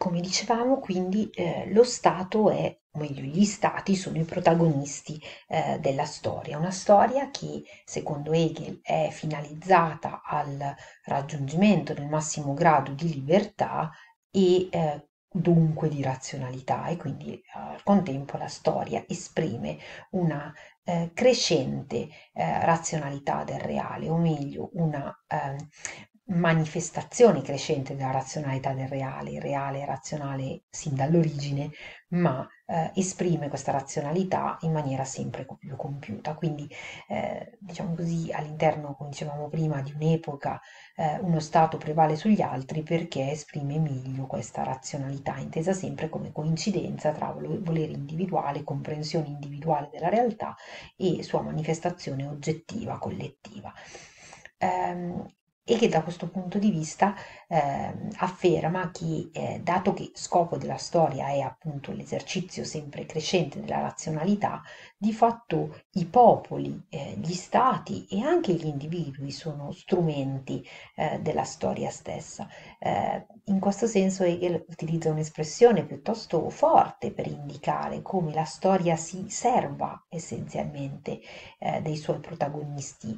come dicevamo, quindi lo Stato è, o meglio, gli Stati sono i protagonisti della storia. Una storia che, secondo Hegel, è finalizzata al raggiungimento del massimo grado di libertà e dunque di razionalità, e quindi al contempo la storia esprime una crescente razionalità del reale, o meglio, una manifestazione crescente della razionalità del reale. Il reale è razionale sin dall'origine, ma esprime questa razionalità in maniera sempre più compiuta. Quindi, diciamo così, all'interno, come dicevamo prima, di un'epoca, uno Stato prevale sugli altri perché esprime meglio questa razionalità, intesa sempre come coincidenza tra volere individuale, comprensione individuale della realtà e sua manifestazione oggettiva, collettiva. Ehm, e che da questo punto di vista afferma che, dato che scopo della storia è appunto l'esercizio sempre crescente della razionalità, di fatto i popoli, gli stati e anche gli individui sono strumenti della storia stessa. In questo senso Hegel utilizza un'espressione piuttosto forte per indicare come la storia si serva essenzialmente dei suoi protagonisti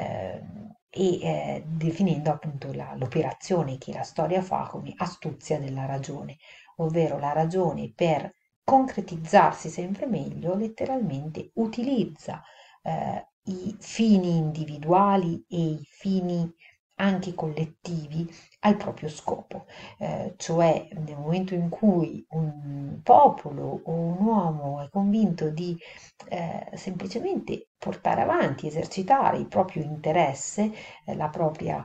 definendo appunto l'operazione che la storia fa come astuzia della ragione, ovvero la ragione per concretizzarsi sempre meglio, letteralmente utilizza i fini individuali e i fini anche collettivi al proprio scopo, cioè nel momento in cui un popolo o un uomo è convinto di semplicemente portare avanti, esercitare il proprio interesse, la propria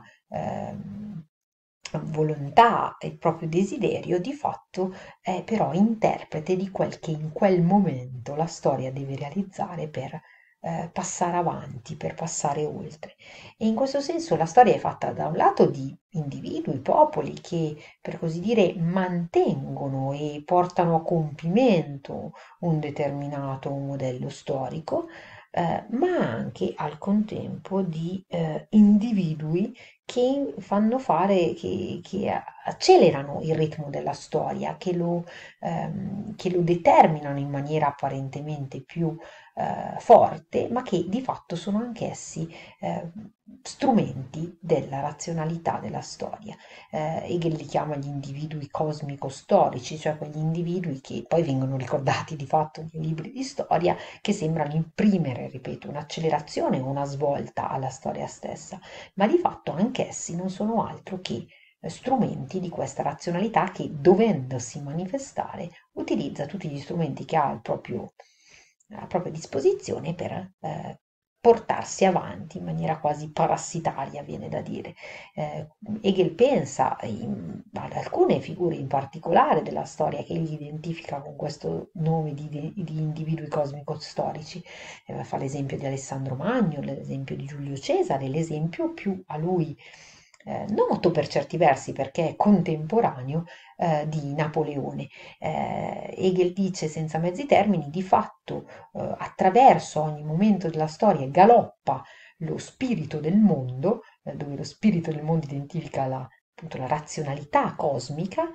volontà e il proprio desiderio, di fatto è però interprete di quel che in quel momento la storia deve realizzare per passare avanti, per passare oltre. E in questo senso la storia è fatta da un lato di individui, popoli che, per così dire, mantengono e portano a compimento un determinato modello storico, ma anche al contempo di individui che fanno fare, che accelerano il ritmo della storia, che lo determinano in maniera apparentemente più forte, ma che di fatto sono anch'essi eh, strumenti della razionalità della storia. Hegel li chiama gli individui cosmico-storici, cioè quegli individui che poi vengono ricordati di fatto nei libri di storia, che sembrano imprimere, ripeto, un'accelerazione o una svolta alla storia stessa, ma di fatto anch'essi non sono altro che strumenti di questa razionalità che, dovendosi manifestare, utilizza tutti gli strumenti che ha a propria disposizione per portarsi avanti in maniera quasi parassitaria, viene da dire. Eh, Hegel pensa ad alcune figure in particolare della storia che egli identifica con questo nome di individui cosmico-storici. Fa l'esempio di Alessandro Magno, l'esempio di Giulio Cesare, l'esempio più a lui noto per certi versi perché è contemporaneo di Napoleone. Hegel dice senza mezzi termini, di fatto attraverso ogni momento della storia galoppa lo spirito del mondo, dove lo spirito del mondo identifica appunto, la razionalità cosmica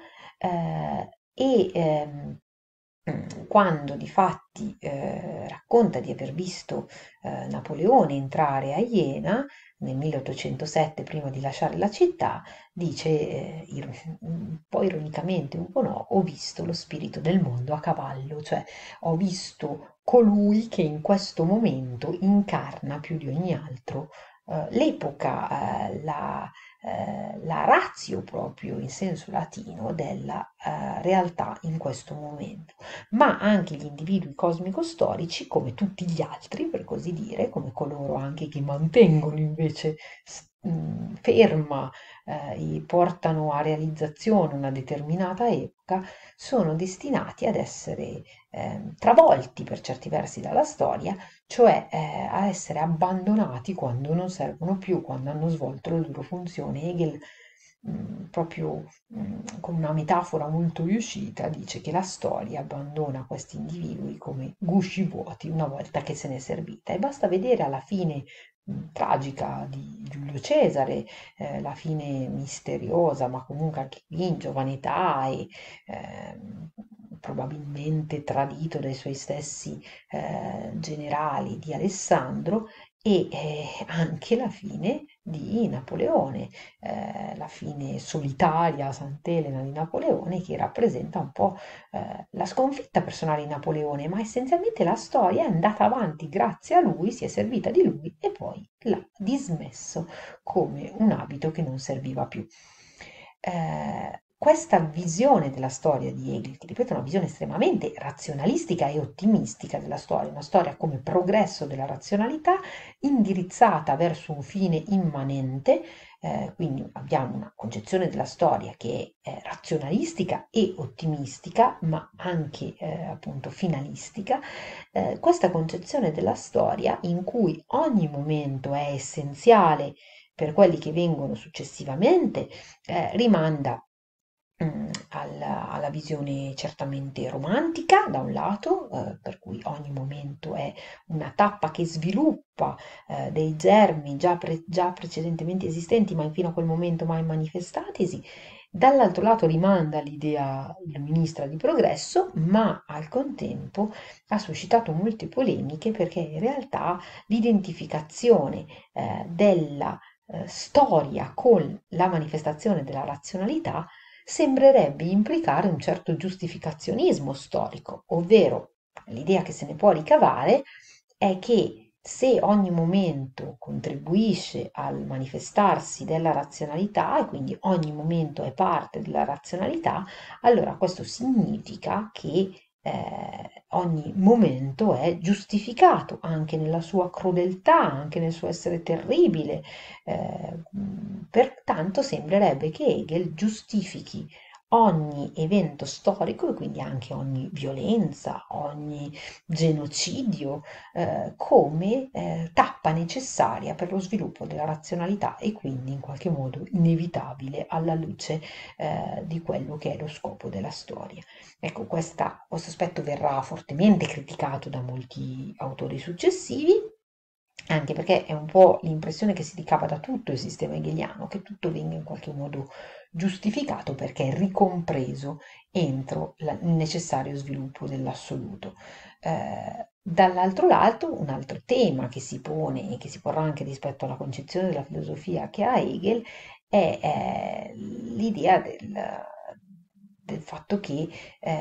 quando difatti racconta di aver visto Napoleone entrare a Iena nel 1807 prima di lasciare la città, dice un po' ironicamente, un po' no, ho visto lo spirito del mondo a cavallo, cioè ho visto colui che in questo momento incarna più di ogni altro l'epoca, la ratio proprio in senso latino della realtà in questo momento, ma anche gli individui cosmico-storici, come tutti gli altri, per così dire, come coloro anche che mantengono invece ferma e portano a realizzazione una determinata epoca, sono destinati ad essere travolti per certi versi dalla storia, cioè a essere abbandonati quando non servono più, quando hanno svolto la loro funzione. Hegel, proprio con una metafora molto riuscita, dice che la storia abbandona questi individui come gusci vuoti una volta che se n'è servita, e basta vedere alla fine tragica di Giulio Cesare, la fine misteriosa, ma comunque anche qui in giovane età e probabilmente tradito dai suoi stessi generali di Alessandro e anche la fine di Napoleone, la fine solitaria a Sant'Elena di Napoleone che rappresenta un po' la sconfitta personale di Napoleone, ma essenzialmente la storia è andata avanti grazie a lui, si è servita di lui e poi l'ha dismesso come un abito che non serviva più. Questa visione della storia di Hegel, che ripeto è una visione estremamente razionalistica e ottimistica della storia, una storia come progresso della razionalità indirizzata verso un fine immanente, quindi abbiamo una concezione della storia che è razionalistica e ottimistica, ma anche appunto finalistica, questa concezione della storia in cui ogni momento è essenziale per quelli che vengono successivamente, rimanda alla visione certamente romantica da un lato, per cui ogni momento è una tappa che sviluppa dei germi già precedentemente esistenti, ma fino a quel momento mai manifestatisi. Dall'altro lato rimanda all'idea illuminista di progresso, ma al contempo ha suscitato molte polemiche perché in realtà l'identificazione della storia con la manifestazione della razionalità sembrerebbe implicare un certo giustificazionismo storico, ovvero l'idea che se ne può ricavare è che se ogni momento contribuisce al manifestarsi della razionalità e quindi ogni momento è parte della razionalità, allora questo significa che ogni momento è giustificato anche nella sua crudeltà, anche nel suo essere terribile. Pertanto sembrerebbe che Hegel giustifichi ogni evento storico e quindi anche ogni violenza, ogni genocidio, come tappa necessaria per lo sviluppo della razionalità e quindi in qualche modo inevitabile alla luce di quello che è lo scopo della storia. Ecco, questo aspetto verrà fortemente criticato da molti autori successivi, anche perché è un po' l'impressione che si ricava da tutto il sistema hegeliano, che tutto venga in qualche modo giustificato perché è ricompreso entro il necessario sviluppo dell'assoluto. Dall'altro lato, un altro tema che si pone e che si porrà anche rispetto alla concezione della filosofia che ha Hegel è l'idea del fatto che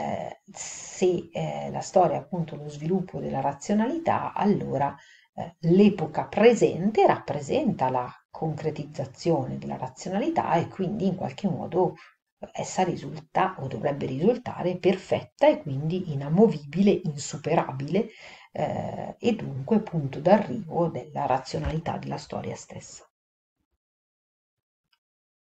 se la storia è appunto lo sviluppo della razionalità, allora l'epoca presente rappresenta la concretizzazione della razionalità e quindi in qualche modo essa risulta o dovrebbe risultare perfetta e quindi inamovibile, insuperabile e dunque punto d'arrivo della razionalità della storia stessa.